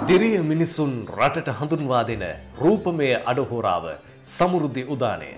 දිරිය මිනිසුන් රටට හඳුන්වා දෙන රූපමය අඩහෝරාව සමෘද්ධි උදානය.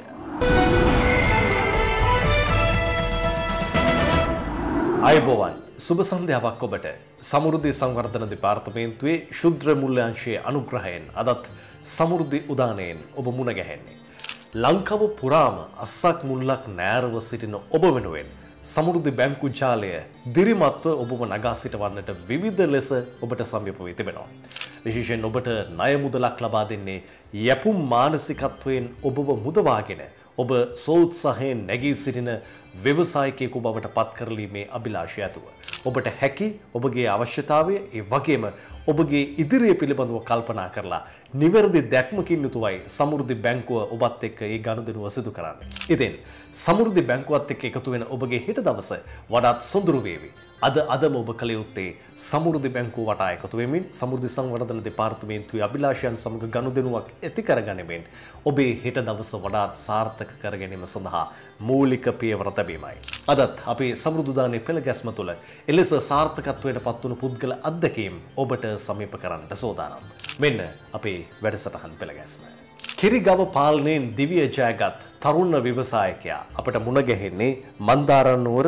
අයබෝවන් සුබ සන්ධ්‍යාවක් ඔබට. සමෘද්ධි සංවර්ධන දෙපාර්තමේන්තුවේ ශුද්‍ර මුල්‍යාංශයේ අනුග්‍රහයෙන් අදත් සමෘද්ධි උදානයෙන් ඔබ මුණ ගැහෙන්නේ. ලංකාව පුරාම අස්සක් මුල්ලක් නෑරව සිටින ඔබ වෙනුවෙන් සමෘද්ධි බැංකු ජාලය දිරිමත්ව ඔබව නගා සිටවන්නට විවිධ ලෙස ඔබට සමීප වී තිබෙනවා. විශේෂයෙන් ඔබට ණය මුදලක් ලබා දෙන්නේ යැපුම් මානසිකත්වයෙන් ඔබව මුදවාගෙන ඔබ සෝත්සාහයෙන් නැගී සිටින ව්‍යවසායකයෙකු බවට පත් කරලීමේ අභිලාෂය ඇතුව. ඔබට හැකි ඔබගේ අවශ්‍යතාවය ඒ වගේම ඔබගේ ඉදිරිය පිළිබඳව කල්පනා කරලා නිවැරදි දැක්මකින් යුතුවයි සමෘද්ධි බැංකුව ඔබත් එක්ක ඒ ගනුදෙනුව සිදු කරන්නේ. ඉතින් සමෘද්ධි බැංකුවත් එක්ක එකතු වෙන ඔබගේ හෙට දවස වඩාත් සොඳුරු වේවි. අදම ඔබ කළ යුත්තේ සමෘද්ධි බැංකුව වටා එකතු වෙමින් සමෘද්ධි සංවර්ධන දෙපාර්තමේන්තුවේ අභිලාෂයන් සමග ගනුදෙනුවක් ඇති කරගැනීමෙන් ඔබේ හෙට දවස වඩාත් සාර්ථක කර ගැනීම සඳහා මූලික පියවර තැබීමයි. අදත් අපේ සමෘද්ධි දානයේ පෙළගැස්ම තුළ එලෙස සාර්ථකත්වයට පත්වුණු පුද්ගල අත්දැකීම් ඔබට සමීප කරන්නට සූදානම්. මෙන්න අපේ වැඩසටහන් පෙළගැස්ම. කිරිගව පාලනයෙන් දිවිය ජයගත් තරුණ ව්‍යවසායකයා අපට මුණ ගැහෙන්නේ මන්දාරනුවර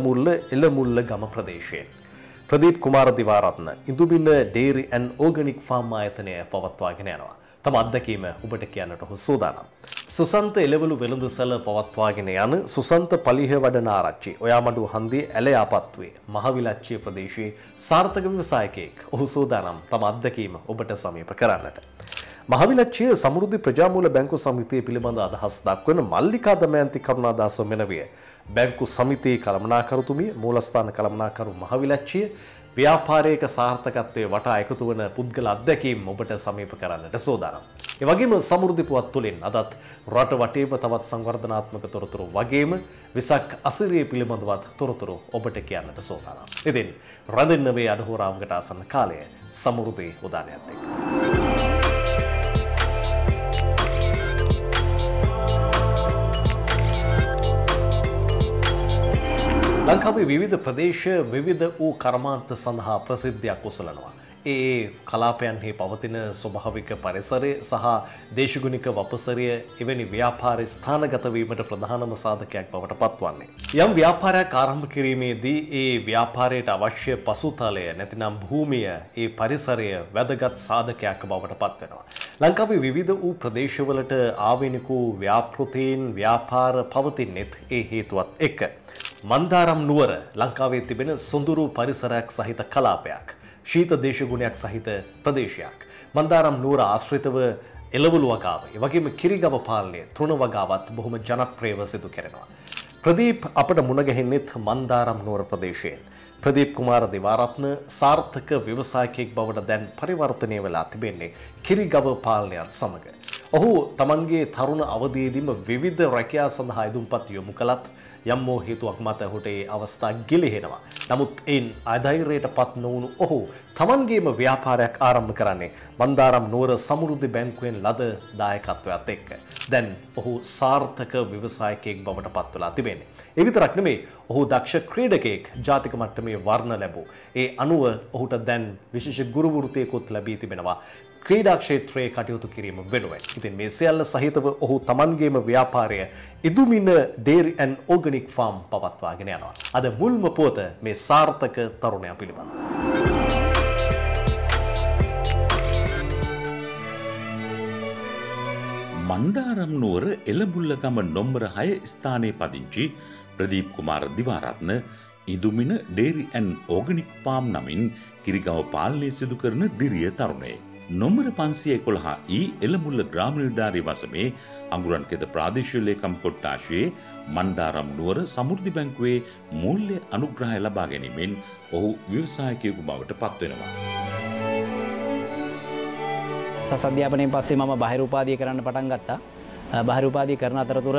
එළමුල්ල ගම ප්‍රදේශයෙන්. ප්‍රදීප් කුමාර දිවාරත්න ඉඳුබින ඩේරි ඇන්ඩ් ඕගනික් ෆාම් ආයතනය පවත්වාගෙන යනවා. තම අත්දැකීම ඔබට කියන්නට ඔහු සූදානම්. සුසන්ත එළවලු වෙළඳසැල පවත්වාගෙන යන සුසන්ත පලිහ වඩන ආරච්චි ඔයාමඩුව හන්දියේ ඇලයාපත්තුවේ මහවිලච්චිය ප්‍රදේශයේ සාර්ථක ව්‍යවසායකයෙක්. ඔහු සූදානම් තම අත්දැකීම ඔබට සමීප කරන්නට. මහවිලච්චිය සමෘද්ධි ප්‍රජාමූල බැංකු සමිතිය පිළිබඳ අදහස් දක්වන මල්ලිකා දමයන්ති කරුණාදාස මෙනවිය බැංකු සමිතියේ කළමනාකරුතුමිය මූලස්ථාන කළමනාකරු මහවිලච්චිය ව්‍යාපාරයක සාර්ථකත්වයේ වටා එකතු වන පුද්ගල අත්දැකීම් ඔබට සමීප කරන්නට සූදානම්. ඒ වගේම සමෘද්ධි පුවත් තුළින් අදත් රට වටේම තවත් සංවර්ධනාත්මක තොරතුරු වගේම විසක් අසිරිය පිළිබඳවත් තොරතුරු ඔබට කියන්නට සූදානම්. ඉතින් රැඳෙන්න මේ අඩහෝරාවකට ආසන්න කාලය සමෘද්ධි උදානයත් එක්ක. ලංකාවේ විවිධ ප්‍රදේශ විවිධ වූ කර්මාන්ත සඳහා ප්‍රසිද්ධියක් උසලනවා. ඒ කලාපයන්හි පවතින ස්වභාවික පරිසරය සහ දේශගුණික වපසරිය එවැනි ව්‍යාපාර ස්ථානගත වීමට ප්‍රධානම සාධකයක් බවට පත්වන්නේ. යම් ව්‍යාපාරයක් ආරම්භ කිරීමේදී ඒ ව්‍යාපාරයට අවශ්‍ය පසුතලය නැතිනම් භූමිය ඒ පරිසරය වැදගත් සාධකයක් බවට පත්වෙනවා. ලංකාවේ විවිධ වූ ප්‍රදේශවලට ආවෙනික වූ ව්‍යාපෘතීන් ව්‍යාපාර පවතින්නෙත් ඒ හේතුවත් එක්ක. මන්දාරම් නුවර ලංකාවේ තිබෙන සොඳුරු පරිසරයක් සහිත කලාපයක්. ශීත දේශගුණයක් සහිත ප්‍රදේශයක්. මන්දාරම් නුවර ආශ්‍රිතව එළවලු වගාව, ඒ වගේම කිරිගව පාලනය තෘණ වගාවත් බොහොම ජනප්‍රියව සිදු කරනවා. ප්‍රදීප් අපට මුණ ගැහෙන්නේත් මන්දාරම් නුවර ප්‍රදේශයෙන්. ප්‍රදීප් කුමාර දිවාරත්න සාර්ථක ව්‍යවසායකයෙක් බවට දැන් පරිවර්තනය වෙලා තිබෙන්නේ කිරිගව පාලනයත් සමග. ඔහු තමන්ගේ තරුණ අවධියේදීම විවිධ රැකියා සඳහා ඉදුම්පත් යොමු කළත් යම් හේතුවක් මත ඔහුට ඒ අවස්ථා ගිලිහෙනවා. නමුත් එයින් අධෛර්යයට පත් නොවුණු ඔහු තමන්ගේම ව්‍යාපාරයක් ආරම්භ කරන්නේ මන්දාරම් නුවර සමෘද්ධි බැංකුවෙන් ලද දායකත්වයත් එක්ක. දැන් ඔහු සාර්ථක ව්‍යවසායකයෙක් බවට පත් වෙලා තිබෙන්නේ. ඒ විතරක් නෙමෙයි ඔහු දක්ෂ ක්‍රීඩකයෙක් ජාතික මට්ටමේ වර්ණ ලැබූ. ඒ අනුව ඔහුට දැන් විශේෂ ගුරු වෘත්තියකුත් ලැබී තිබෙනවා. ක්‍රීඩා ක්ෂේත්‍රයේ කටයුතු කිරීම වෙනුවෙන්. ඉතින් මේ සියල්ල සහිතව ඔහු තමන්ගේම ව්‍යාපාරය Indumina dairy and organic farm පවත්වාගෙන යනවා. අද මුල්ම පුවත මේ සාර්ථක තරුණයා පිළිබඳව. මන්දාරම් නුවර එළඹුල්ල ගම නොම්බර 6 ස්ථානයේ පදිංචි Pradeep Kumara Diwarathna Indumina dairy and organic farm නමින් කිරිගව පාලනය සිදු කරන දිරිය තරුණයෙක්. නොම්බර 511 එළඹුල්ල ග්‍රාම නිලධාරී වසමේ අඟුරන්කෙද ප්‍රාදේශීය ලේකම් කොට්ටාශයේ මන්දාරම් නුවර සමෘද්ධි බැංකුවේ මූල්‍ය අනුග්‍රහය ලබා ගැනීමෙන් ඔහු ව්‍යවසායකයෙකු බවට පත් වෙනවා. උසස් අධ්‍යාපනයෙන් පස්සේ මම බාහිර උපාධිය කරන්න පටන් ගත්තා. බාහිර උපාධිය කරන අතරතුර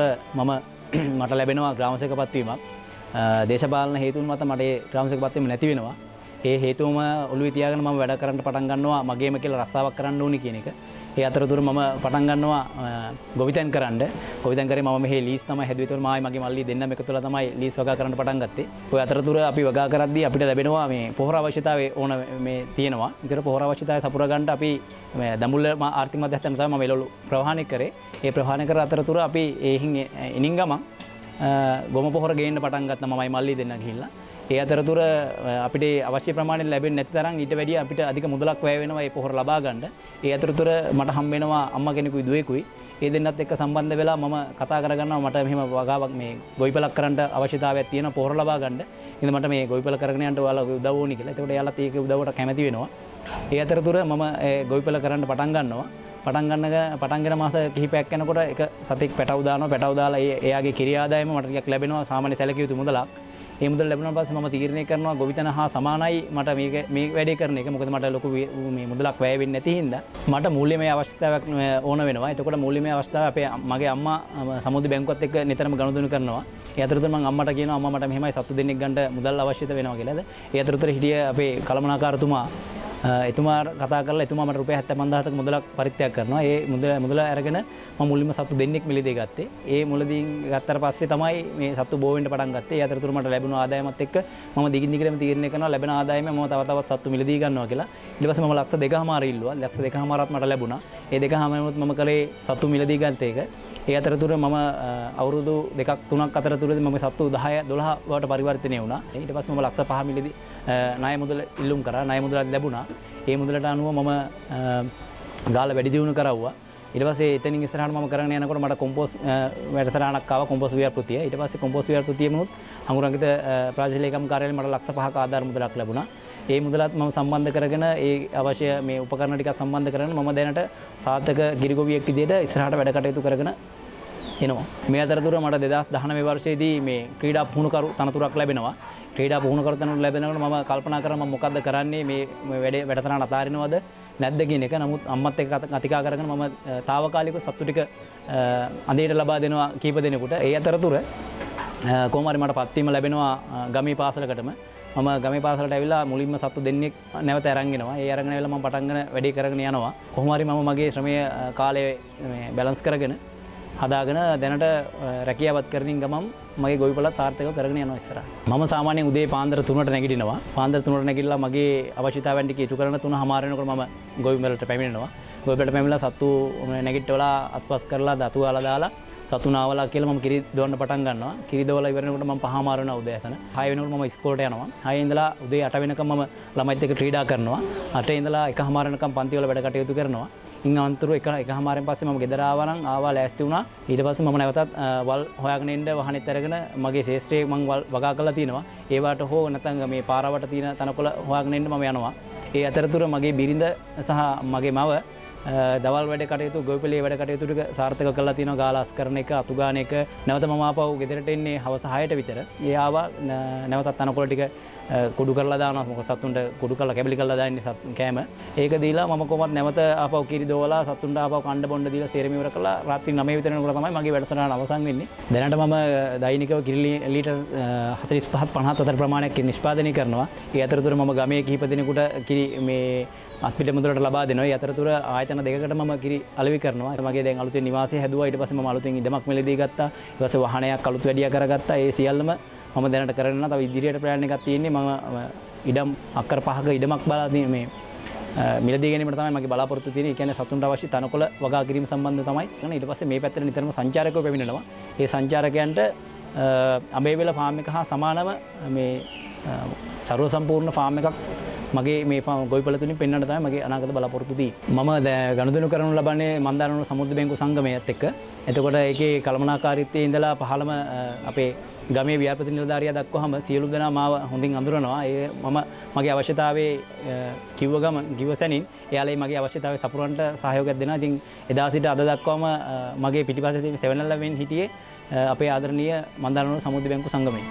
මට ලැබෙනවා ග්‍රාම සේවක පත්වීමක්. දේශපාලන හේතුන් මත මට ඒ ග්‍රාම සේවක පත්වීම නැති වෙනවා. ඒ හේතුවම ඔළුවේ තියාගෙන මම වැඩ කරන්න පටන් ගන්නවා මගේම කියලා රස්සාවක් කරන්න ඕනි කියන එක. ඒ අතරතුර මම පටන් ගන්නවා ගොවිතැන් කරන්න. ගොවිතැන් කරේ මම මෙහි ලීස් තමයි හැදුවේ. ඒතකොට මායි මගේ මල්ලි දෙන්නම එකතු වෙලා තමයි ලීස් වගා කරන්න පටන් ගත්තේ. ඔය අතරතුර අපි වගා කරද්දී අපිට ලැබෙනවා මේ පොහොර අවශ්‍යතාවය ඕන මේ තියෙනවා. ඒතර පොහොර අවශ්‍යතාවය සපුර ගන්න අපි මේ දඹුල්ල ආර්ථික මධ්‍යස්ථාන තමයි මම එළවලු ප්‍රවාහනය කරේ. ඒ ප්‍රවාහනය කර අතරතුර අපි එහින් එනින් ගමන් ගොම පොහොර ගේන්න පටන් ගත්තා මමයි මල්ලි දෙන්න ගිහිල්ලා. ඒ අතරතුර අපිට අවශ්‍ය ප්‍රමාණයට ලැබෙන්නේ නැති තරම් ඊට වැඩිය අපිට අධික මුදලක් වැය වෙනවා මේ පොහොර ලබා ගන්න. ඒ අතරතුර මට හම්බ වෙනවා අම්මා කෙනෙකුයි දුවෙකුයි. ඒ දෙන්නත් එක්ක සම්බන්ධ වෙලා මම කතා කරගන්නවා මට මෙහෙම වගාවක් මේ ගොවිපලක් කරන්න අවශ්‍යතාවයක් තියෙනවා පොහොර ලබා ගන්න. ඉතින් මට මේ ගොවිපල කරගෙන යන්න ඔයාලගේ උදව් ඕනි කියලා. ඒකට එයාලත් ඒක උදව්වට කැමති වෙනවා. ඒ අතරතුර මම ගොවිපල කරන්න පටන් ගන්නවා. පටන්ගෙන මාස කිහිපයක් යනකොට එක සතෙක් පැටව දානවා. පැටව දාලා එයාගේ කිරි ආදායම මට ටිකක් ලැබෙනවා සාමාන්‍ය සැලකිය යුතු මුදලක්. ඒ මුදල් ලැබුණාට පස්සේ මම තීරණය කරනවා ගොවිතැන හා සමානයි මට මේ වැඩේ කරන එක. මොකද මට ලොකු මේ මුදලක් වැය වෙන්නේ නැති හින්දා මට මූල්‍යමය අවශ්‍යතාවයක් ඕන වෙනවා. එතකොට මූල්‍යමය අවශ්‍යතාවය අපේ මගේ අම්මා සමුද්‍ර බැංකුවත් එක්ක නිතරම ගනුදෙනු කරනවා. ඒ අතරතුර මම අම්මට කියනවා අම්මා මට මෙහෙමයි සත්තු දෙන්නෙක් ගන්න මුදල් අවශ්‍යත වෙනවා කියලාද. ඒ අතරතුර හිටිය අපේ කළමනාකාරතුමා එතුමා කතා කරලා එතුමා මට රුපියල් 75000ක මුදලක් පරිත්‍යාග කරනවා. ඒ මුදල අරගෙන මම මුලින්ම සත්තු දෙන්නෙක් මිලදී ගත්තේ. ඒ මුලදී ගත්තට පස්සේ තමයි මේ සත්තු බෝ වෙන්න පටන් ගත්තේ. ඒ අතරතුර මට ලැබුණු ආදායමත් එක්ක මම දිගින් දිගටම තීරණය කරනවා ලැබෙන ආදායම මම තවත් සත්තු මිලදී ගන්නවා කියලා. ඊට පස්සේ මම ලක්ෂ 2කමාර ඉල්ලුවා. ලක්ෂ 2කමාරත් මට ලැබුණා. ඒ 2කමාරෙත් මම කරේ සත්තු මිලදී ගත්ත එක. ඒ අතරතුර මම අවුරුදු 2-3ක් අතරතුරදී මම සත්තු 10-12 වට පරිවර්තනය වුණා. ඊට පස්සේ මම ලක්ෂ 5 මිලදී ණය මුදල ඉල්ලුම් කරා. ණය මුදලක් ලැබුණා. ඒ මුදලට අනුව මම ගාලා වැඩි දියුණු කරවුවා. ඊට පස්සේ එතනින් ඉස්සරහට මම කරගෙන යනකොට මට කොම්පෝස් වැඩසටහනක් ආවා කොම්පෝස් ව්‍යාපෘතිය. ඊට පස්සේ කොම්පෝස් ව්‍යාපෘතියෙමුත් අංගුරංගිත ප්‍රාදේශීය ලේකම් කාර්යාලයෙන් මට ලක්ෂ 5ක ආධාර මුදලක් ලැබුණා. ඒ මුදලත් මම සම්බන්ධ කරගෙන ඒ අවශ්‍ය මේ උපකරණ ටිකක් සම්බන්ධ කරගෙන මම දැනට සාර්ථක ගිරිගොවියෙක් විදිහට ඉස්සරහට වැඩ කටයුතු කරගෙන එනවා. මේ අතරතුර මට 2019 වර්ෂයේදී මේ ක්‍රීඩා පුහුණුකරු තනතුරක් ලැබෙනවා. ක්‍රීඩා පුහුණුකරු තනතුර ලැබෙනකොට මම කල්පනා කරා මම මොකද්ද කරන්නේ මේ වැඩතරණ අතාරිනවද නැද්ද කියන එක. නමුත් අම්මත් එක්ක කතිකා කරගෙන මම తాවකාලිකව සත්තු ටික අඳේට ලබා දෙනවා කීප දෙනෙකුට. ඒ අතරතුර කොහොම හරි මට පත්වීම ලැබෙනවා ගමේ පාසලකටම. මම ගමේ පාසලට ඇවිල්ලා මුලින්ම සත්තු දෙන්නෙක් නැවත අරන් එනවා. ඒ අරගෙන ඇවිල්ලා මම පටන්ගෙන වැඩේ කරගෙන යනවා. කොහොම හරි මම මගේ ශ්‍රමය කාලය බැලන්ස් කරගෙන හදාගෙන දැනට රැකියාවත් කරමින් ගමන් මගේ ගොවිපලත් සාර්ථකව කරගෙන යනවා ඉස්සරහට. මම සාමාන්‍යයෙන් උදේ පාන්දර 3ට නැගිටිනවා. පාන්දර 3ට නැගිටලා මගේ අවශ්‍යතාවයන් ටික ඉටු කරන 3:00 වෙනකොට මම ගොවිපලට පැමිණෙනවා. ගොවිපලට පැමිණලා සත්තු නැගිටවලා අස්පස් කරලා දතු ආලා දාලා සතු නාවලා කියලා මම කිරි දොවන්න පටන් ගන්නවා. කිරි දොවලා ඉවර වෙනකොට මම 5:00 වෙනවා උදෑසන. 6 වෙනකොට මම ඉස්කෝලේට යනවා. 6 ඉඳලා උදේ 8 වෙනකම් මම ළමයිත් එක්ක ක්‍රීඩා කරනවා. 8 ඉඳලා 1:00 වෙනකම් පන්ති වල වැඩ කටයුතු කරනවා. ඉන් අනතුරු 1:00 පස්සේ මම ගෙදර ආවා නම් ආවා ලෑස්ති වුණා. ඊට පස්සේ මම නැවතත් වල් හොයාගෙන ඉන්න වාහනේත් අරගෙන මගේ ශේෂ්ත්‍රයේ මම වල් වගා කරලා තිනවා. ඒවට හෝ නැත්නම් මේ පාරවට තියෙන තනකොළ හොයාගෙන ඉන්න මම යනවා. ඒ අතරතුර මගේ බිරිඳ සහ මගේ මව දවල් වැඩ කටයුතු ගොවිපළේ වැඩ කටයුතු ටික සාර්ථක කරලා තිනවා. ගාලාස් කරන එක, අතු ගාන එක. නැවත මම ආපහු ගෙදරට එන්නේ හවස 6ට විතර. ඒ ආවා නැවතත් තනකොළ ටික කුඩු කරලා දානවා. මොකද සතුන්ට කුඩු කරලා කැබලි කරලා දාන්නේ කෑම. ඒක දීලා මම කොහොමත් නැවත ආපහු කිරි දෝවලා සතුන්ට ආපහු කණ්ඩ බොණ්ඩ දීලා සේරම ඉවර කරලා රාත්‍රී 9 විතර වෙනකොට තමයි මගේ වැඩසටහන අවසන් වෙන්නේ. දැනට මම දෛනිකව කිරි ලීටර් 45-50 ප්‍රමාණයක් නිෂ්පාදනය කරනවා. ඒ අතරතුර මම ගමේ කිහිප දෙනෙකුට කිරි මේ අත්පිට මුදලට ලබා දෙනවා. ඒ අතරතුර ආයතන දෙකකට මම කිරි අලෙවි කරනවා. මගේ දැන් අලුතෙන් නිවාසය හැදුවා. ඊට පස්සේ මම අලුතෙන් ඉඩමක් මිලදී ගත්තා. ඊට පස්සේ වාහනයක් අලුත් වැඩියා කරගත්තා. ඒ සියල්ලම මම දැනට කරගෙන යනවා. තව ඉදිරියට ප්ලෑන් එකක් තියෙන්නේ. මම ඉඩම් අක්කර 5ක ඉඩමක් බලා මේ මිලදී ගැනීමට තමයි මගේ බලාපොරොත්තු තියෙන්නේ. ඒ කියන්නේ සතුන්ට අවශ්‍ය තනකොළ වගා කිරීම සම්බන්ධව තමයි. ඊට පස්සේ මේ පැත්තට නිතරම සංචාරකයෝ පැමිණෙනවා. ඒ සංචාරකයන්ට අබේවල ෆාම් එක හා සමානව මේ ਸਰව සම්පූර්ණ ෆාම් එකක් මගේ මේ ගොවිපළ තුලින් පෙන්වන්න තමයි මගේ අනාගත බලාපොරොත්තු තියෙන්නේ. මම ගනුදෙනු කරනු ලබන්නේ මන්දාරනුවර සමුද්‍ර බැංකු සංගමයත් එක්ක. එතකොට ඒකේ කළමනාකාරීත්වයේ ඉඳලා පහළම අපේ ගමේ ව්‍යාපෘති නිලධාරියා දක්වහම සියලු දෙනා මාව හොඳින් අඳුරනවා. ඒ මම මගේ අවශ්‍යතාවයේ කිව්ව සැනින් එයාලා මගේ අවශ්‍යතාවයේ සපුරවන්නට සහයෝගයක් දෙනවා. ඉතින් එදා සිට අද දක්වාම මගේ පිටිපස්සේ තියෙන 7-Eleven හිටියේ අපේ ආදරණීය මන්දාරනුවර සමුද්‍ර බැංකු සංගමය.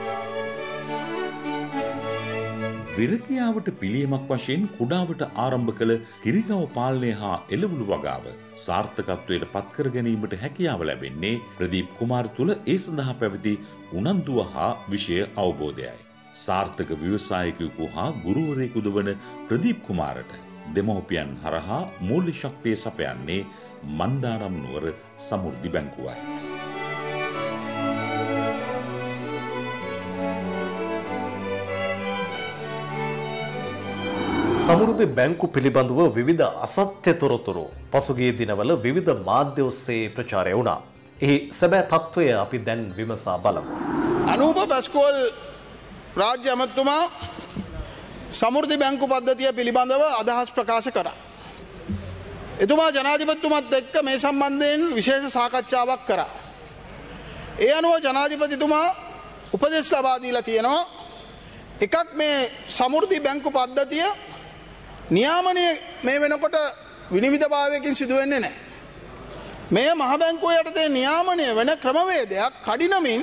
විරකියාවට පිළියමක් වශයෙන් කුඩාවට ආරම්භ කළ කිරිගව පාලනය හා එළවලු වගාව සාර්ථකත්වයට පත්කර ගැනීමට හැකියාව ලැබෙන්නේ ප්‍රදීප් කුමාර් තුළ ඒ සඳහා පැවති උනන්දුව හා විෂය අවබෝධයයි. සාර්ථක ව්‍යවසායකයෙකු හා ගුරුවරයෙකුද වන ප්‍රදීප් කුමාරට දෙමව්පියන් හරහා මූල්‍ය ශක්තිය සපයන්නේ මන්දාරම් නුවර සමෘද්ධි බැංකුවයි. සමෘද්ධි බැංකු පිළිබඳව විවිධ අසත්‍ය තොරතුරු පසුගිය දිනවල විවිධ මාධ්‍ය ඔස්සේ ප්‍රචාරය වුණා. එහි සැබෑ තත්ත්වය අපි දැන් විමසා බලමු. අනූප පැස්කෝල් රාජ්‍ය ඇමතුමා සමෘද්ධි බැංකු පද්ධතිය පිළිබඳව අදහස් ප්‍රකාශ කරා. එතුමා ජනාධිපතිතුමත් එක්ක මේ සම්බන්ධයෙන් විශේෂ සාකච්ඡාවක් කරා. ඒ අනුව ජනාධිපතිතුමා උපදෙස් ලබා දීලා තියෙනවා. එකක් මේ සමෘද්ධි බැංකු පද්ධතිය නියාමනය මේ වෙනකොට විනිවිදභාවයකින් සිදු වෙන්නේ නැහැ. මේ මහ බැංකුව යටතේ නියාමනය වෙන ක්‍රමවේදයක් කඩිනමින්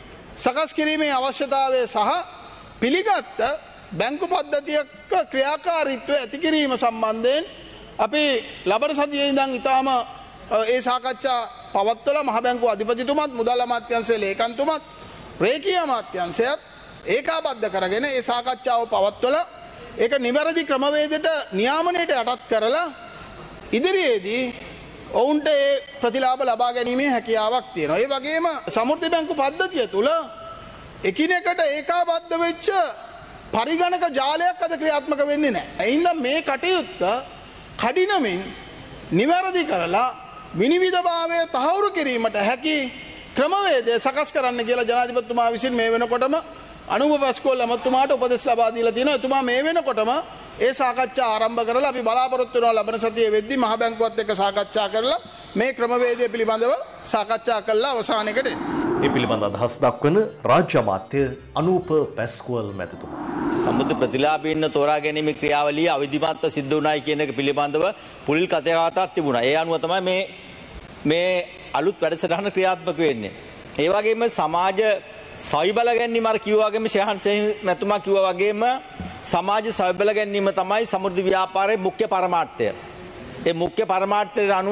සකස් කිරීමේ අවශ්‍යතාවය සහ පිළිගත් බැංකු පද්ධතියක ක්‍රියාකාරීත්වය ඇති කිරීම සම්බන්ධයෙන් අපි ලබන සතියේ ඉඳන් ඊටාම ඒ සාකච්ඡා පවත්වලා මහ බැංකුව අධිපතිතුමත් මුදල් අමාත්‍යාංශයේ ලේකම්තුමත් රේකී අමාත්‍යාංශයත් ඒකාබද්ධ කරගෙන ඒ සාකච්ඡාව පවත්වලා ඒක නිවැරදි ක්‍රමවේදයට නියාමනයට යටත් කරලා ඉදිරියේදී ඔවුන්ට ඒ ප්‍රතිලාභ ලබා ගැනීමේ හැකියාවක් තියෙනවා. ඒ වගේම සමෘද්ධි බැංකු පද්ධතිය තුළ එකිනෙකට ඒකාබද්ධ වෙච්ච පරිගණක ජාලයක් අද ක්‍රියාත්මක වෙන්නේ නැහැ. ඒ හින්දා මේ කටයුත්ත කඩිනමින් නිවැරදි කරලා විනිවිදභාවය තහවුරු කිරීමට හැකි ක්‍රමවේදය සකස් කරන්න කියලා ජනාධිපතිතුමා විසින් මේ වෙනකොටම අනුප පැස්කෝල් ඇමතුමාට උපදෙස් ලබා දීලා තියෙනවා. එතුමා මේ වෙනකොටම ඒ සාකච්ඡා ආරම්භ කරලා අපි බලාපොරොත්තු වෙනවා ලබන සතියේ වෙද්දී මහ බැංකුවත් එක්ක සාකච්ඡා කරලා මේ ක්‍රමවේදය පිළිබඳව සාකච්ඡා කරලා අවසානයකට එන්න. මේ පිළිබඳ අදහස් දක්වන රාජ්‍ය අමාත්‍ය අනූප පැස්කෝල් මැතිතුමා. සම්බුද්ධ ප්‍රතිලාභීන් තෝරා ගැනීමේ ක්‍රියාවලිය අවිධිමත්ව සිද්ධ වුණායි කියන එක පිළිබඳව පුලිල් කතාවක් තිබුණා. ඒ අනුව තමයි මේ අලුත් වැඩසටහන ක්‍රියාත්මක වෙන්නේ. ඒ වගේම සමාජ සවිබල ගැනීම අර කිව්වා වගේම ශහන් මැතිතුමා කිව්වා වගේම සමාජ සවිබල ගැනීම තමයි සමෘද්ධි ව්‍යාපාරයේ මුඛ්‍ය පරමාර්ථය. ඒ මුඛ්‍ය පරමාර්ථයට අනුව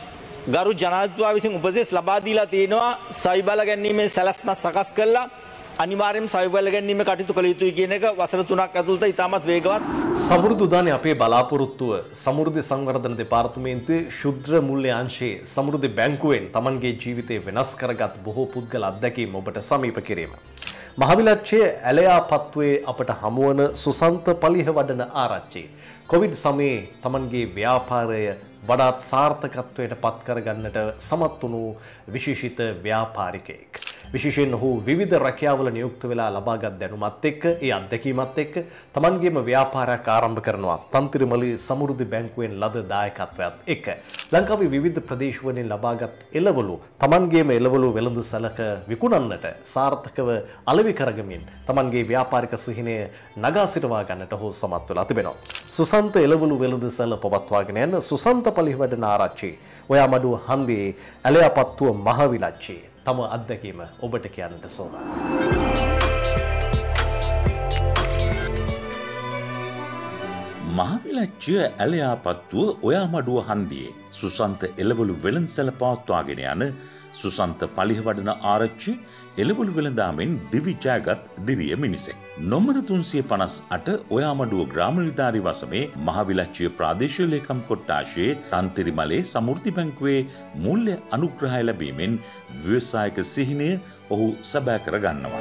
ගරු ජනාධිපතිතුමා විසින් උපදෙස් ලබා දීලා තියෙනවා සවිබල ගැනීමේ සැලැස්ම සකස් කරලා අනිවාර්යයෙන්ම සවිබල ගැනීම කටයුතු කළ යුතුයි කියන එක වසර 3ක් ඇතුළත ඉතාමත් වේගවත් සමෘද්ධි උදානයේ අපේ බලාපොරොත්තුව සමෘද්ධි සංවර්ධන දෙපාර්තමේන්තුවේ ශුද්‍ර මූල්‍ය අංශයේ සමෘද්ධි බැංකුවෙන් Tamanගේ ජීවිතේ වෙනස් කරගත් බොහෝ පුද්ගල අත්දැකීම් ඔබට සමීප කිරීම. මහවිලච්ඡයේ ඇලයාපත්තුවේ අපට හමුවන සුසන්ත පලිහවඩන ආරච්චි කොවිඩ් සමයේ Tamanගේ ව්‍යාපාරය වඩාත් සාර්ථකත්වයට පත් කරගන්නට සමත් වුණු විශේෂිත ව්‍යාපාරිකයෙක්. විශේෂයෙන් ඔහු විවිධ රැකියාවල නියුක්ත වෙලා ලබාගත් දැනුමත් එක්ක ඒ අත්දැකීමත් එක්ක Tamanගේම ව්‍යාපාරයක් ආරම්භ කරනවා. තන්තිරිමලී සමෘද්ධි බැංකුවෙන් ලද දායකත්වයත් එක්ක ලංකාවේ විවිධ ප්‍රදේශවලින් ලබාගත් එළවලු Tamanගේම එළවලු වෙළඳසැලක විකුණන්නට සාර්ථකව අලෙවි කරගමින් Tamanගේ ව්‍යාපාරික සිහිනය නගා සිටවා ගන්නට ඔහු සමත් වෙලා තිබෙනවා. සුසන්ත එළවලු වෙළඳසැල පවත්වාගෙන යන සුසන්ත පලිහවඩන ආරච්චි ඔයාමඩුව හන්දියේ ඇලයාපත්තුව මහවිලච්ඡයේ තම අත්දැකීම ඔබට කියන්නට සෝමා. මහවිලච්ඡය ඇලයාපත්තුව ඔයාමඩුව හන්දියේ සුසන්ත එළවලු වෙළඳසැල පවත්වාගෙන යන සුසන්ත පලිහවඩන ආරච්චි එළවලු වෙළඳාමෙන් දිවි ජයගත් දිරිය මිනිසෙක්. නොමර 358 ඔයාමඩුව ග්‍රාම නිලධාරී වසමේ මහවිලච්ඡය ප්‍රාදේශීය ලේකම් කොට්ටාශයේ තන්තිරිමලේ සමෘද්ධි බැංකුවේ මූල්‍ය අනුග්‍රහය ලැබීමෙන් ව්‍යවසායක සිහිනය ඔහු සැබෑ කර ගන්නවා.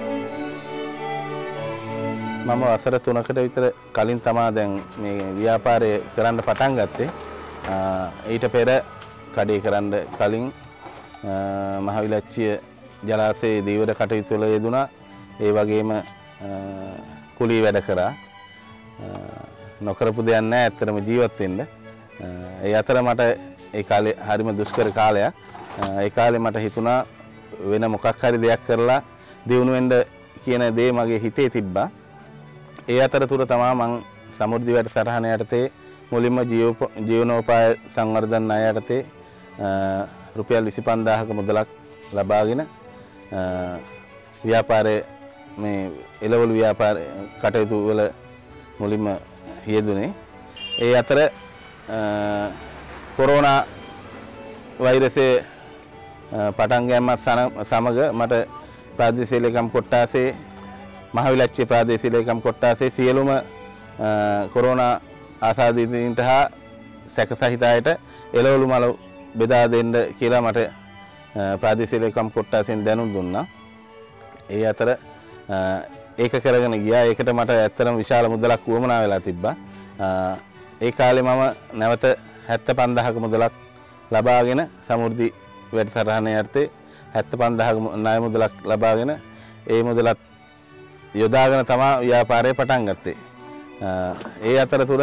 මම වසර 3කට විතර කලින් තමා දැන් මේ ව්‍යාපාරය කරන්න පටන් ගත්තේ. ඊට පෙර කඩේ කරන්න කලින් මහවිලච්ඡය ජලාශයේ දීවර කටයුතු වල යෙදුණා. ඒ වගේම කුලී වැඩ කරා. නොකරපු දෙයක් නැහැ ඇත්තටම ජීවත් වෙන්න. ඒ අතර මට ඒ කාලේ හරිම දුෂ්කර කාලයක්. ඒ කාලේ මට හිතුණා වෙන මොකක් හරි දෙයක් කරලා දියුණු වෙන්න කියන දේ මගේ හිතේ තිබ්බා. ඒ අතරතුර තමයි මම සමෘද්ධි වැඩසටහන යටතේ මුලින්ම ජීවනෝපාය සංවර්ධන ණය යටතේ රුපියල් 25000ක මුදලක් ලබාගෙන ව්‍යාපාරයේ මේ එළවලු ව්‍යාපාර කටයුතු වල මුලින්ම යෙදුනේ. ඒ අතර කොරෝනා වෛරසයේ පටන් ගැනීමත් සමග මට ප්‍රාදේශීය ලේකම් කොට්ටාසේ මහවිලච්චේ ප්‍රාදේශීය ලේකම් කොට්ටාසේ සියලුම කොරෝනා ආසාදිතයින්ට හා සැකසහිත අයට එළවලු මල බෙදා දෙන්න කියලා මට ප්‍රාදේශීය ලේකම් කොට්ටාසෙන් දැනුම් දුන්නා. ඒ අතර ඒක කරගෙන ගියා. ඒකට මට ඇත්තටම විශාල මුදලක් වුවමනා වෙලා තිබ්බා. ඒ කාලේ මම නැවත 75000ක මුදලක් ලබාගෙන සමෘද්ධි වැඩසටහන යටතේ 75000ක ණය මුදලක් ලබාගෙන ඒ මුදලත් යොදාගෙන තමයි ව්‍යාපාරය පටන් ගත්තේ. ඒ අතරතුර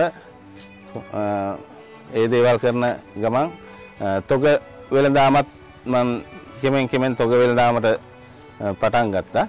ඒ දේවල් කරන ගමන් තොග වෙළඳාමත් මම කෙමෙන් තොග වෙළඳාමට පටන් ගත්තා.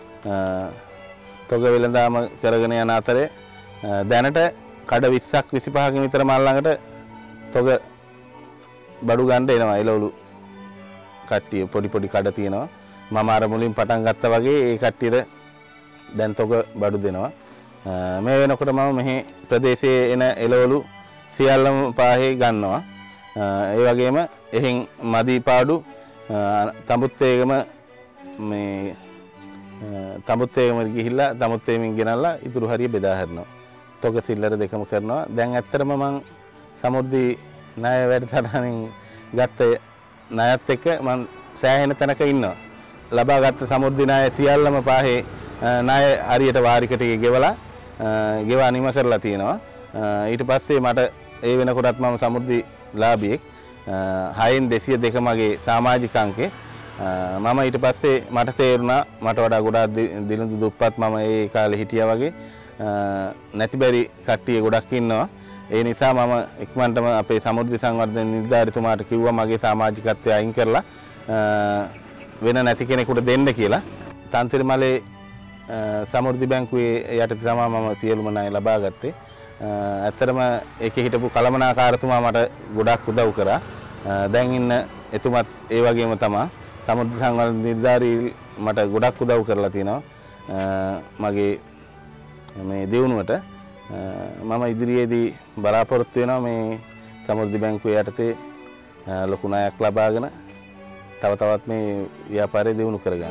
තොග වෙළඳාම කරගෙන යන අතරේ දැනට කඩ 20ක් 25ක විතර මල් ළඟට තොග බඩු ගන්න එනවා. එළවලු කට්ටිය පොඩි කඩ තියෙනවා. මම අර මුලින් පටන් ගත්තා වගේ ඒ කට්ටියට දැන් තොග බඩු දෙනවා. මේ වෙනකොට මම මෙහි ප්‍රදේශයේ එන එළවලු සියල්ලම පාහේ ගන්නවා. ඒ වගේම එහෙන් මදි පාඩු තඹුත්තේගම මේ තඹුත්තේගම ගිහිල්ලා තඹුත්තේමින් ගෙනල්ලා ඉතුරු හරිය බෙදා හරිනවා. තොග සිල්ලර දෙකම කරනවා. දැන් ඇත්තටම මම සමෘද්ධි ණය වැඩසටහනින් ගත්ත ණයත් එක්ක මම සෑහෙන තැනක ඉන්නවා. ලබාගත් සමෘද්ධි ණය සියල්ලම පාහේ ණය හරියට වාරිකට ගෙවා නිම කරලා තියෙනවා. ඊට පස්සේ මට ඒ වෙනකොටත් මම සමෘද්ධි ලාභියෙක් 6න් 202 මගේ සමාජික අංකේ මම ඊට පස්සේ මට තේරුණා මට වඩා ගොඩාක් දිනුදු දුප්පත් මම ඒ කාලේ හිටියා වගේ නැති බැරි කට්ටිය ගොඩක් ඉන්නවා. ඒ නිසා මම ඉක්මනටම අපේ සමෘද්ධි සංවර්ධන නිලධාරිතුමාට කිව්වා මගේ සමාජිකත්වය අයින් කරලා වෙන නැති කෙනෙකුට දෙන්න කියලා. තන්තිරිමලේ සමෘද්ධි බැංකුවේ යටතේ තමයි මම සියලුම ණය ලබා ගත්තේ. ඇත්තටම ඒකේ හිටපු කළමනාකාරතුමා මට ගොඩක් උදව් කරා. දැන් ඉන්න එතුමත් ඒ වගේම තමයි සමෘද්ධි සංවර්ධන නිලධාරී මට ගොඩක් උදව් කරලා තිනවා. මගේ මේ දියුණුවට මම ඉදිරියේදී බලාපොරොත්තු වෙනවා මේ සමෘද්ධි බැංකුව යටතේ ලොකු ණයක් ලබාගෙන තවත් මේ ව්‍යාපාරය දියුණු කරගන්න.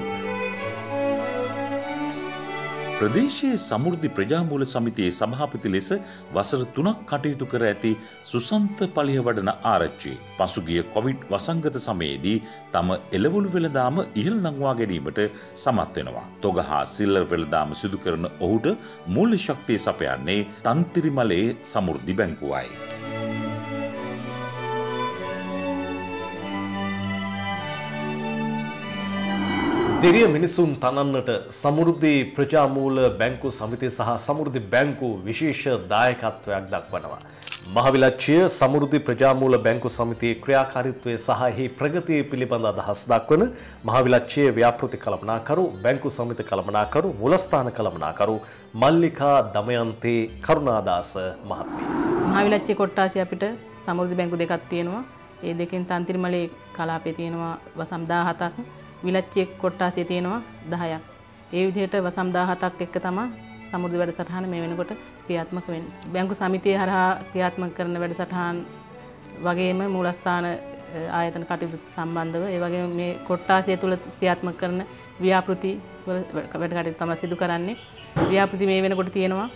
ප්‍රදේශයේ සමෘද්ධි ප්‍රජාමූල සමිතියේ සභාපති ලෙස වසර 3ක් කටයුතු කර ඇති සුසන්ත පලියවඩන ආරච්චි පසුගිය කොවිඩ් වසංගත සමයේදී තම එළවලු වෙළඳාම ඉහළ නංවා ගැනීමට සමත් වෙනවා. තොග හා සිල්ලර් වෙළඳාම සිදු කරන ඔහුට මූල්‍ය ශක්තිය සපයන්නේ තන්තිරිමලේ සමෘද්ධි බැංකුවයි. දිරිය මිනිසුන් තනන්නට සමෘද්ධි ප්‍රජාමූල බැංකු සමිතිය සහ සමෘද්ධි බැංකු විශේෂ දායකත්වයක් දක්වනවා. මහවිලච්චිය සමෘද්ධි ප්‍රජාමූල බැංකු සමිතියේ ක්‍රියාකාරීත්වය සහ එහි ප්‍රගතිය පිළිබඳ අදහස් දක්වන මහවිලච්චියේ ව්‍යාපෘති කළමනාකරු බැංකු සමිති කළමනාකරු මුලස්ථාන කළමනාකරු මල්ලිකා දමයන්ති කරුණාදාස මහත්මිය. මහවිලච්චිය කොට්ටාසිය අපිට සමෘද්ධි බැංකු දෙකක් තියෙනවා. ඒ දෙකෙන් තන්තිරිමලේ කලාපේ තියෙනවා වසම් 17ක්. විලච්චිය කොට්ටාසිය තියෙනවා 10ක්. ඒ විදිහට වසම් 17ක් එක්ක තමයි සමෘද්ධි වැඩසටහන මේ වෙනකොට ක්‍රියාත්මක වෙන්නේ. බැංකු සමිතිය හරහා ක්‍රියාත්මක කරන වැඩසටහන් වගේම මූලස්ථාන ආයතන කටයුතු සම්බන්ධව ඒ වගේම මේ කොට්ටාසිය තුල ක්‍රියාත්මක කරන ව්‍යාපෘති වැඩ කටයුතු තමයි සිදු කරන්නේ. ව්‍යාපෘති මේ වෙනකොට තියෙනවා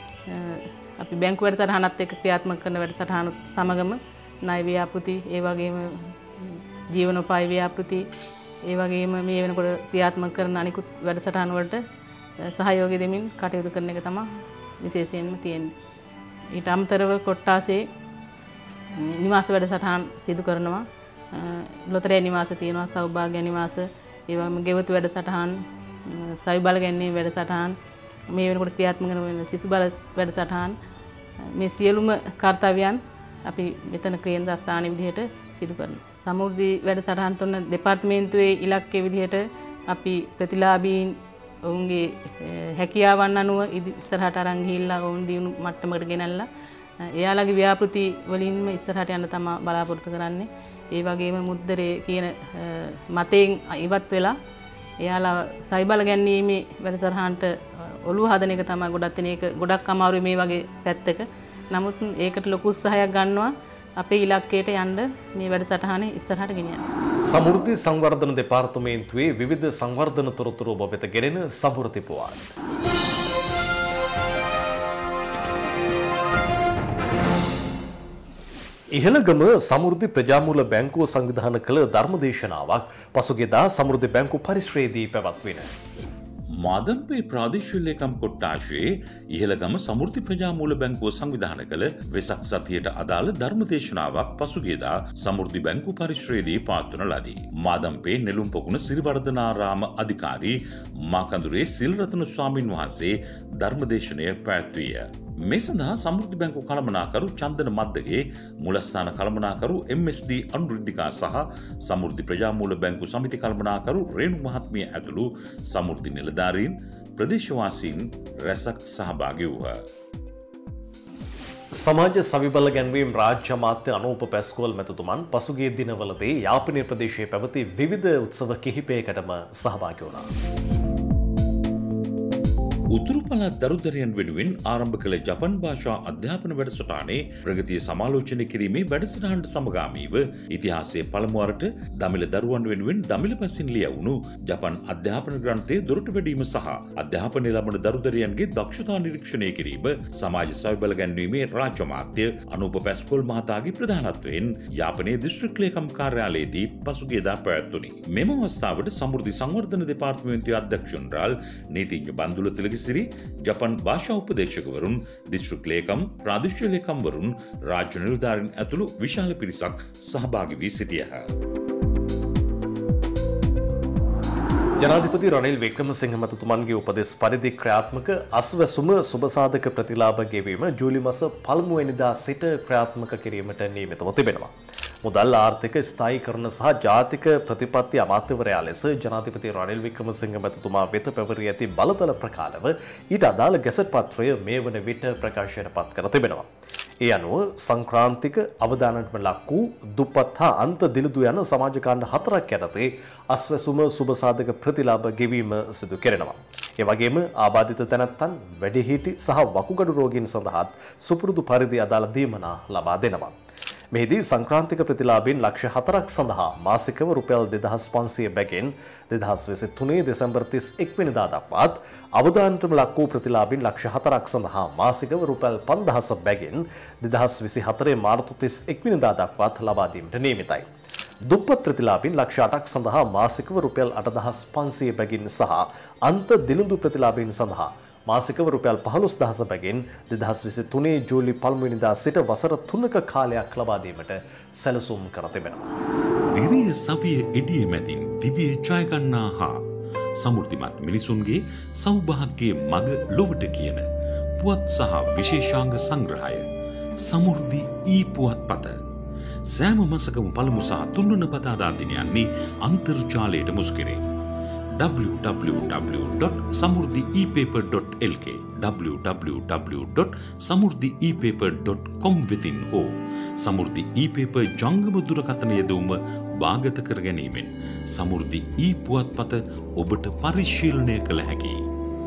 අපි බැංකු වැඩසටහනත් එක්ක ක්‍රියාත්මක කරන වැඩසටහනුත් සමගම ණය ව්‍යාපෘති ඒ වගේම ජීවනෝපාය ව්‍යාපෘති ඒ වගේම මේ වෙනකොට ක්‍රියාත්මක කරන අනිකුත් වැඩසටහන් වලට සහයෝගය දෙමින් කටයුතු කරන එක තමයි විශේෂයෙන්ම තියෙන්නේ. ඊට අමතරව කොට්ටාසේ නිවාස වැඩසටහන් සිදු කරනවා. ලොතරැයි නිවාස තියෙනවා, සෞභාග්‍ය නිවාස, ඒ වගේම ගෙවතු වැඩසටහන්, සවි බල ගැනීම වැඩසටහන්, මේ වෙනකොට ක්‍රියාත්මක කරන සිසු බල වැඩසටහන්, මේ සියලුම කාර්යයන් අපි මෙතන කේන්ද්‍ර ස්ථානයේ විදිහට සිදු කරනවා. සමෘද්ධි වැඩසටහන් තුන දෙපාර්තමේන්තුවේ ඉලක්කය විදිහට අපි ප්‍රතිලාභීන් ඔවුන්ගේ හැකියාවන් අනුව ඉස්සරහට අරන් ගිහිල්ලා ඔවුන් දියුණු මට්ටමකට ගෙනල්ලා එයාලගේ ව්‍යාපෘති වලින්ම ඉස්සරහට යන්න තමයි බලාපොරොත්තු කරන්නේ. ඒ වගේම මුද්දරේ කියන මතයෙන් ඉවත් වෙලා එයාලා සයිබල ගැනීමේ වැඩසටහනට ඔළුව හදන එක තමයි ගොඩක් අමාරුයි මේ වගේ පැත්තක. නමුත් ඒකට ලොකු උත්සාහයක් ගන්නවා අපේ ඉලක්කයට යන්න මේ වැඩසටහන ඉස්සරහට ගෙනියන්න. සමෘද්ධි සංවර්ධන දෙපාර්තමේන්තුවේ විවිධ සංවර්ධන තොරතුරු ඔබ වෙත ගෙනෙන සමෘද්ධි පුවත්. ඉහළගම සමෘද්ධි ප්‍රජාමූල බැංකුව සංවිධාන කළ ධර්මදේශනාවක් පසුගියදා සමෘද්ධි බැංකු පරිශ්‍රයේදී පැවැත්වින. මාදම්පේ ප්‍රාදේශීය ලේකම් කොට්ටාශයේ ඉහළගම සමෘද්ධි ප්‍රජාමූල බැංකුව සංවිධානය කළ වෙසක් සතියට අදාළ ධර්මදේශනාවක් පසුගියදා සමෘද්ධි බැංකු පරිශ්‍රයේදී පවත්වන ලදී. මාදම්පේ නෙළුම් පොකුණ සිරිවර්ධනාරාම අධිකාරී මාකඳුරේ සිල්රතන ස්වාමින් වහන්සේ ධර්මදේශනය පැවැත්වීය. මේ සඳහා සමෘද්ධි බැංකු කළමනාකරු චන්දන මද්දගේ, මුලස්ථාන කළමනාකරු MSD අනුරුද්ධිකා සහ සමෘද්ධි ප්‍රජාමූල බැංකු සමිති කළමනාකරු රේණු මහත්මිය ඇතුළු සමෘද්ධි නිලධාරීන් ප්‍රදේශවාසීන් රැසක් සහභාගී වූහ. සමාජ සවිබල ගැන්වීම් රාජ්‍ය අමාත්‍ය අනූප පැස්කෝල් මැතිතුමන් පසුගිය දිනවලදී යාපනය ප්‍රදේශයේ පැවති විවිධ උත්සව කිහිපයකටම සහභාගී වුණා. උතුරු පළාත් දරුදරයන් වෙනුවෙන් ආරම්භ කළ ජපන් භාෂා අධ්‍යාපන වැඩසටහනේ ප්‍රගතිය සමාලෝචනය කිරීමේ වැඩසටහනට සමගාමීව ඉතිහාසයේ පළමුවරට දමිළ දරුවන් වෙනුවෙන් දමිළ පසින් ලියවුණු ජපන් අධ්‍යාපන ග්‍රන්ථයේ දොරටු වැඩීම සහ අධ්‍යාපනය ලබන දරුදරයන්ගේ දක්ෂතා නිරීක්ෂණය කිරීම සමාජ සවිබල ගැන්වීමේ රාජ්‍ය අමාත්‍ය අනූප පැස්කෝල් මහතාගේ ප්‍රධානත්වයෙන් යාපනයේ දිස්ත්‍රික් ලේකම් කාර්යාලයේදී පසුගියදා පැවැත්වුණි. මෙම අවස්ථාවට සමෘද්ධි සංවර්ධන දෙපාර්තමේන්තුවේ අධ්‍යක්ෂ ජනරාල් නීතිඥ බන්දුල තිලකසිරි, ජපන් භාෂා උපදේශකවරුන්, දිස්ත්‍රික් ලේකම්, ප්‍රාදේශීය ලේකම්වරුන්, රාජ්‍ය නිලධාරීන් ඇතුළු විශාල පිරිසක් සහභාගී වී සිටියහ. ජනාධිපති රනිල් වික්‍රමසිංහ මැතිතුමන්ගේ උපදෙස් පරිදි ක්‍රියාත්මක අස්වැසුම සුබසාධක ප්‍රතිලාභ ගෙවීම ජූලි මාස පළමුවැනිදා සිට ක්‍රියාත්මක කිරීමට නියමිතව තිබෙනවා. මුදල් ආර්ථික ස්ථායීකරණ සහ ජාතික ප්‍රතිපත්ති අමාත්‍යවරයා ලෙස ජනාධිපති රනිල් වික්‍රමසිංහ මැතිතුමා වෙත පැවරී ඇති බලතල ප්‍රකාරව ඊට අදාළ ගැසට් පත්‍රය මේ වන විට ප්‍රකාශයට පත් කර තිබෙනවා. ඒ අනුව සංක්‍රාන්තික අවදානමට ලක් වූ දුප්පත් හා අන්ත දිලිදු යන සමාජ කාණ්ඩ 4ක් යටතේ අස්වැසුම සුබසාධක ප්‍රතිලාභ ගෙවීම සිදු කෙරෙනවා. ඒ වගේම ආබාධිත තැනැත්තන්, වැඩිහිටි සහ වකුගඩු රෝගීන් සඳහාත් සුපුරුදු පරිදි අදාළ දීමනා ලබා දෙනවා. මෙහිදී සංක්‍රාන්තික ප්‍රතිලාභීන් ලක්ෂ 4ක් සඳහා මාසිකව රුපියල් 2500 බැගින් 2023 දෙසැම්බර් 31 වෙනිදා දක්වාත් අවදානටම ලක් වූ ප්‍රතිලාභීන් ලක්ෂ 4ක් සඳහා මාසිකව රුපියල් 5000 බැගින් 2024 මාර්තු 31 වෙනිදා දක්වාත් ලබා දීමට නියමිතයි. දුප්පත් ප්‍රතිලාභීන් ලක්ෂ 8ක් සඳහා මාසිකව රුපියල් 8500 බැගින් සහ අන්ත දිලිඳු ප්‍රතිලාභීන් සඳහා මාසිකව රුපියල් 15000 බැගින් 2023 ජූලි 1 වෙනිදා සිට වසර 3ක කාලයක් ලබා දීමට සැලසුම් කර තිබෙනවා. දිරිය සවිය එඩිය මැදින් දිවිය ජය ගන්නා හා සමෘද්ධිමත් මිනිසුන්ගේ සෞභාග්‍යයේ මඟ ලොවට කියන පුවත් සහ විශේෂාංග සංග්‍රහය සමෘද්ධි පුවත්පත සෑම මාසකම පළමු සහ තුන්වන බදාදා දිනයන්හි අන්තර්ජාලයට මුස්කිරේ. www.samurdhi-epaper.lk www.samurdhi-epaper.com වෙතින් හෝ සමෘද්ධි e-paper ජංගම දුරකථන යෙදවුම භාගත කර ගැනීමෙන් සමෘද්ධි පුවත්පත ඔබට පරිශීලනය කළ හැකියි.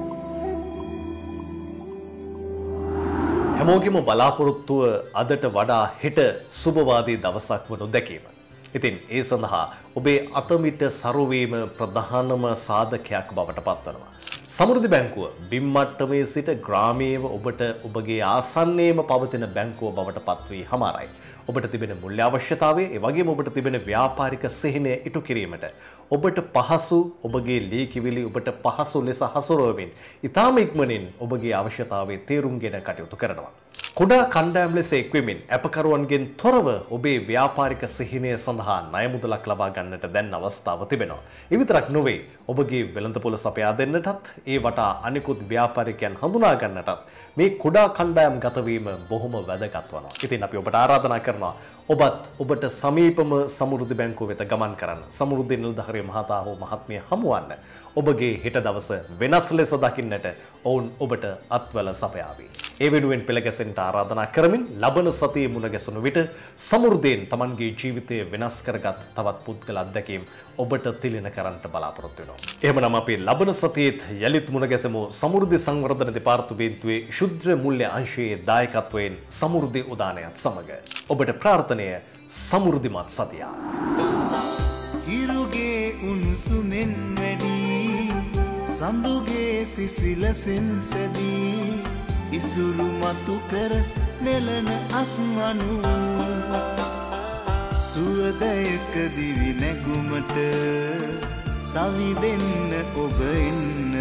හැමෝගෙම බලාපොරොත්තුව අදට වඩා හෙට සුබවාදී දවසක් වනු දැකීම. ඉතින් ඒ සඳහා ඔබේ අතමිට සරුවීම ප්‍රධානම සාධකයක් බවට පත්වනවා. සමෘද්ධි බැංකුව බිම් මට්ටමේ සිට ග්‍රාමීයව ඔබට ඔබගේ ආසන්නයේම පවතින බැංකුව බවට පත්වී හමාරයි. ඔබට තිබෙන මුල්‍ය අවශ්‍යතාවය, ඒ වගේම ඔබට තිබෙන ව්‍යාපාරික සිහිනය ඉටු කිරීමට ඔබට පහසු ඔබගේ ලී කිවිලි ඔබට පහසු ලෙස හසුරුවමින් ඉතාම ඉක්මනින් ඔබගේ අවශ්‍යතාවය තේරුම්ගෙන කටයුතු කරනවා. කුඩා කණ්ඩායම් ලෙස එක්වෙමින් අපකරුවන්ගෙන් තොරව ඔබේ ව්‍යාපාරික සිහිනය සඳහා ණය මුදලක් ලබා ගන්නට දැන් අවස්ථාව තිබෙනවා. ඒ විතරක් නොවේ, ඔබගේ වෙළඳපොළ සපයා දෙන්නටත් ඒ වටා අනිකුත් ව්‍යාපාරිකයන් හඳුනා ගන්නටත් මේ කුඩා කණ්ඩායම් ගතවීම බොහොම වැදගත් වනවා. ඉතින් අපි ඔබට ආරාධනා කරනවා ඔබත් ඔබට සමීපම සමෘද්ධි බැංකුව වෙත ගමන් කරන්න. සමෘද්ධි නිලධාරී මහතා හෝ මහත්මිය හමුවන්න. ඔබගේ හෙට දවස වෙනස් ලෙස දකින්නට ඔවුන් ඔබට අත්වල සපයාවි. ඒ වෙනුවෙන් පෙළගැසෙන්නට ආරාධනා කරමින් ලබන සතියේ මුණ ගැසුණු විට සමෘද්ධියෙන් Tamanගේ ජීවිතය වෙනස් කරගත් තවත් පුද්ගල අත්දැකීම් ඔබට තිලින කරන්නට බලාපොරොත්තු වෙනවා. එහෙමනම් අපි ලබන සතියේත් යලිත් මුණ ගැසමු සමෘද්ධි සංවර්ධන දෙපාර්තමේන්තුවේ ශුද්‍ර මූල්‍ය අංශයේ දායකත්වයෙන් සමෘද්ධි උදානයත් සමග ඔබට ප්‍රාර්ථනය සමෘද්ධිමත් සතියක්. හිරුගේ උණුසුමෙන් වැඩි සඳුගේ සිසිලසෙන් සැදී ඉසුරු මතු කර නෙලන අස්මනු සුවදයක දිවි නැගුමට සවි දෙන්න ඔබ එන්න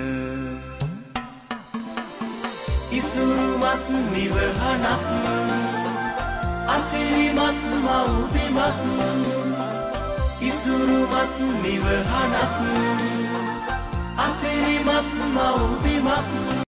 ඉසුරුමත් නිවහනක් අසිරිමත් මව්බිමක් ඉසුරුමත් නිවහනක් අසිරිමත් මව්බිමක්